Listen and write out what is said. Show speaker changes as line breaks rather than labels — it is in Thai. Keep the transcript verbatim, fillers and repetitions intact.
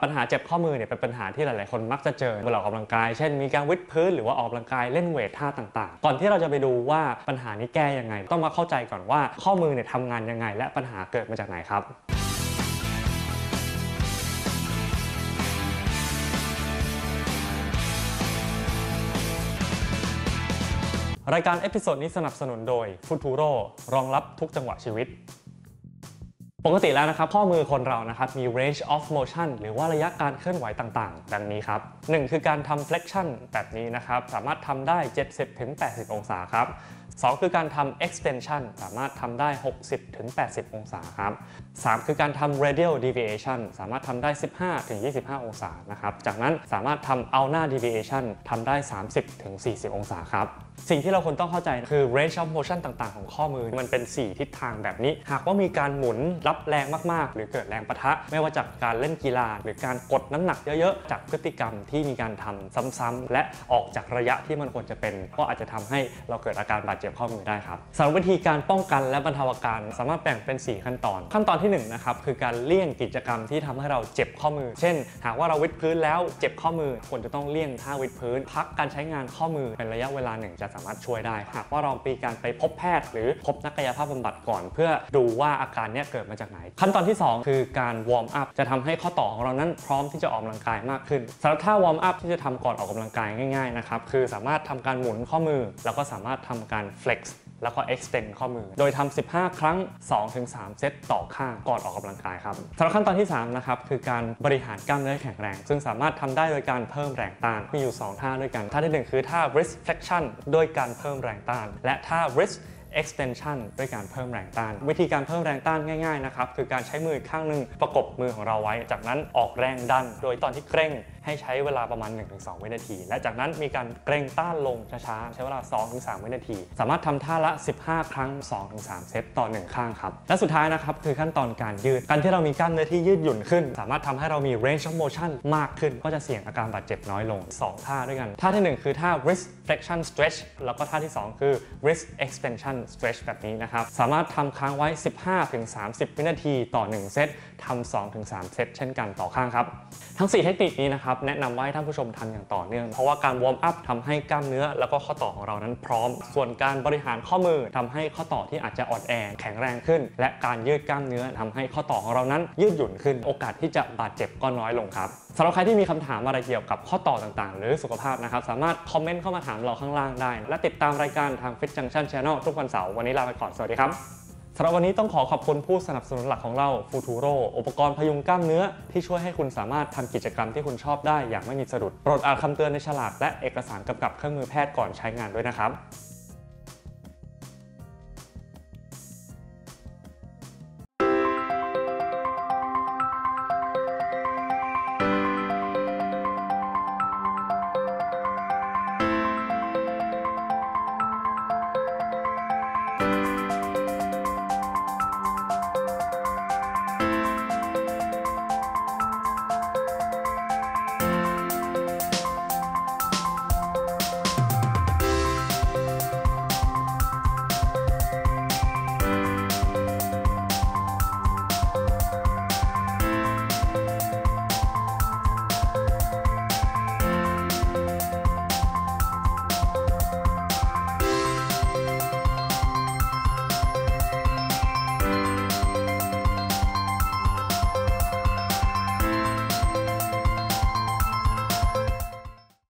ปัญหาเจ็บข้อมือเนี่ยเป็นปัญหาที่หลายๆคนมักจะเจอเมื่อเราออกกำลังกายเช่นมีการวิดพื้นหรือว่าออกกำลังกายเล่นเวทท่าต่างๆก่อนที่เราจะไปดูว่าปัญหานี้แก้ยังไงต้องมาเข้าใจก่อนว่าข้อมือเนี่ยทำงานยังไงและปัญหาเกิดมาจากไหนครับรายการเอพิโซดนี้สนับสนุนโดย Futuro รองรับทุกจังหวะชีวิตปกติแล้วนะครับข้อมือคนเรานะครับมี range of motion หรือว่าระยะการเคลื่อนไหวต่างๆดังนี้ครับหนึ่งคือการทำ flexion แบบนี้นะครับสามารถทำได้ เจ็ดสิบถึงแปดสิบ องศาครับสองคือการทำ extension สามารถทำได้ หกสิบถึงแปดสิบ องศาครับสามคือการทำ radial deviation สามารถทำได้ สิบห้าถึงยี่สิบห้า องศานะครับจากนั้นสามารถทำ ulnar deviation ทำได้ สามสิบถึงสี่สิบ องศาครับสิ่งที่เราควรต้องเข้าใจคือ range of motion ต่างๆของข้อมือมันเป็นสี่ทิศทางแบบนี้หากว่ามีการหมุนรับแรงมากๆหรือเกิดแรงปะทะไม่ว่าจากการเล่นกีฬาหรือการกดน้ำหนักเยอะๆจากพฤติกรรมที่มีการทำซ้ำๆและออกจากระยะที่มันควรจะเป็นก็อาจจะทำให้เราเกิดอาการบาดเจ็บข้อมือได้ครับสำหรับวิธีการป้องกันและบรรเทาอาการสามารถแบ่งเป็นสี่ขั้นตอนขั้นตอนที่หนึ่งนะครับคือการเลี่ยงกิจกรรมที่ทำให้เราเจ็บข้อมือเช่นหากว่าเราวิดพื้นแล้วเจ็บข้อมือควรจะต้องเลี่ยงท่าวิดพื้นพักการใช้งานข้อมือเป็นระยะเวลาหนึ่งจะสามารถช่วยได้หากว่าเรามีการไปพบแพทย์หรือพบนักกายภาพบำบัดก่อนเพื่อดูว่าอาการนี้เกิดมาจากไหนขั้นตอนที่สองคือการวอร์มอัพจะทำให้ข้อต่อของเรานั้นพร้อมที่จะออกกำลังกายมากขึ้นสำหรับท่าวอร์มอัพที่จะทำก่อนออกกำลังกายง่ายๆนะครับคือสามารถทำการหมุนข้อมือแล้วก็สามารถทำการ flexแล้วก็ extend ข้อมือโดยทำสิบห้าครั้ง สองถึงสาม เซตต่อข้างก่อนออกกำลังกายครับสำหรับขั้นตอนที่สามนะครับคือการบริหารกล้ามเนื้อแข็งแรงซึ่งสามารถทำได้โดยการเพิ่มแรงต้านมีอยู่สองท่าด้วยกันท่าที่หนึ่งคือท่า wrist flexion โดยการเพิ่มแรงต้านและท่า wrist extension ด้วยการเพิ่มแรงต้านวิธีการเพิ่มแรงต้านง่ายๆนะครับคือการใช้มือข้างนึงประกบมือของเราไว้จากนั้นออกแรงดันโดยตอนที่เกร็งให้ใช้เวลาประมาณ หนึ่งถึงสอง วินาทีและจากนั้นมีการเกร็งต้านลงช้าๆใช้เวลา สองถึงสาม วินาทีสามารถทำท่าละสิบห้าครั้ง สองถึงสาม เซตต่อหนึ่งข้างครับและสุดท้ายนะครับคือขั้นตอนการยืดการที่เรามีกล้ามเนื้อที่ยืดหยุ่นขึ้นสามารถทำให้เรามี range of motion มากขึ้นก็จะเสี่ยงอาการบาดเจ็บน้อยลงสองท่าด้วยกันท่าที่หนึ่งคือท่า wrist flexion stretch แล้วก็ท่าที่สองคือ wrist extension stretch แบบนี้นะครับสามารถทำค้างไว้ สิบห้าถึงสามสิบ วินาทีต่อหนึ่งเซตทำ สองถึงสาม เซตเช่นกันต่อข้างครับทั้งสี่เทคนิคนี้นะครับแนะนำว่าให้ท่านผู้ชมทำอย่างต่อเนื่องเพราะว่าการวอร์มอัพทำให้กล้ามเนื้อแล้วก็ข้อต่อของเรานั้นพร้อมส่วนการบริหารข้อมือทำให้ข้อต่อที่อาจจะอ่อนแอแข็งแรงขึ้นและการยืดกล้ามเนื้อทำให้ข้อต่อของเรานั้นยืดหยุ่นขึ้นโอกาสที่จะบาดเจ็บก็น้อยลงครับสำหรับใครที่มีคำถามอะไรเกี่ยวกับข้อต่อต่างๆหรือสุขภาพนะครับสามารถคอมเมนต์เข้ามาถามเราข้างล่างได้และติดตามรายการทาง Fit Junction Channel ทุกวันเสาร์วันนี้ลาไปก่อนสวัสดีครับสำหรับวันนี้ต้องขอขอบคุณผู้สนับสนุนหลักของเรา Futuro อุปกรณ์พยุงกล้ามเนื้อที่ช่วยให้คุณสามารถทำกิจกรรมที่คุณชอบได้อย่างไม่มีสะดุดโปรดอ่านคำเตือนในฉลากและเอกสารกำกับเครื่องมือแพทย์ก่อนใช้งานด้วยนะครับ